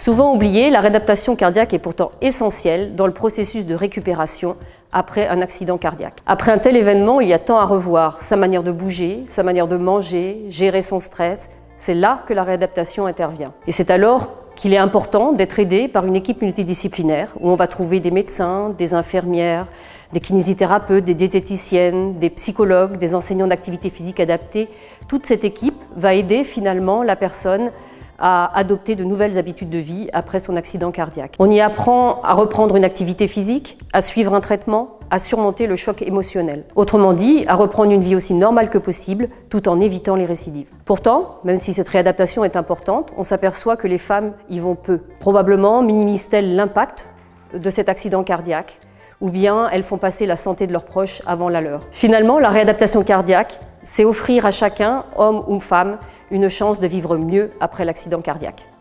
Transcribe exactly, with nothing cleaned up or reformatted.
Souvent oubliée, la réadaptation cardiaque est pourtant essentielle dans le processus de récupération après un accident cardiaque. Après un tel événement, il y a tant à revoir, sa manière de bouger, sa manière de manger, gérer son stress. C'est là que la réadaptation intervient. Et c'est alors qu'il est important d'être aidé par une équipe multidisciplinaire où on va trouver des médecins, des infirmières, des kinésithérapeutes, des diététiciennes, des psychologues, des enseignants d'activité physique adaptée. Toute cette équipe va aider finalement la personne à adopter de nouvelles habitudes de vie après son accident cardiaque. On y apprend à reprendre une activité physique, à suivre un traitement, à surmonter le choc émotionnel. Autrement dit, à reprendre une vie aussi normale que possible, tout en évitant les récidives. Pourtant, même si cette réadaptation est importante, on s'aperçoit que les femmes y vont peu. Probablement minimisent-elles l'impact de cet accident cardiaque, ou bien elles font passer la santé de leurs proches avant la leur. Finalement, la réadaptation cardiaque, c'est offrir à chacun, homme ou femme, une chance de vivre mieux après l'accident cardiaque.